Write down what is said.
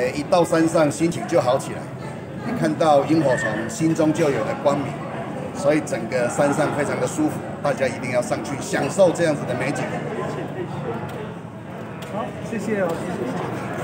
一到山上心情就好起来。你看到萤火虫，心中就有了光明，所以整个山上非常的舒服，大家一定要上去享受这样子的美景。 好，谢谢哦，谢谢。